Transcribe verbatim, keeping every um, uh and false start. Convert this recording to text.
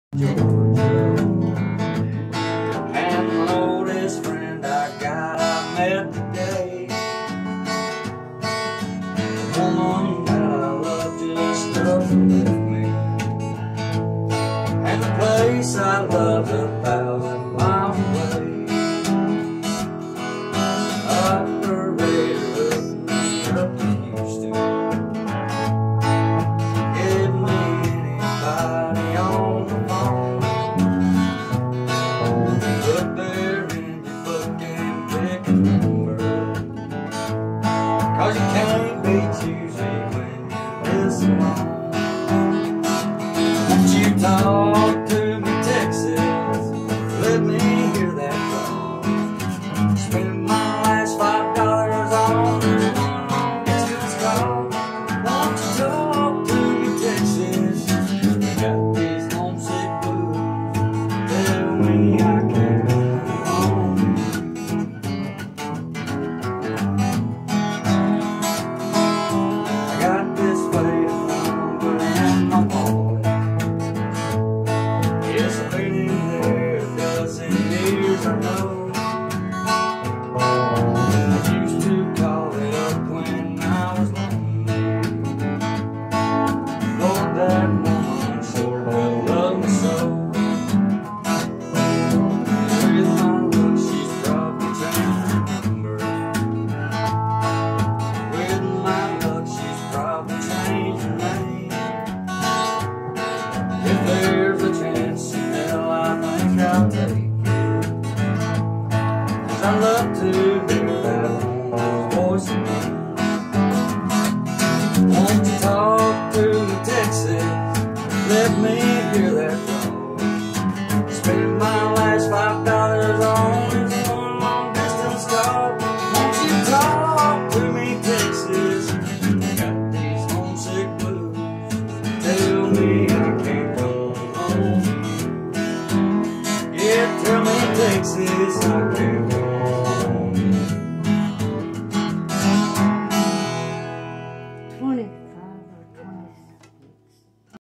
Georgia, and the oldest friend I got I met today. The woman that I love just doesn't leave me, and the place I love a thousand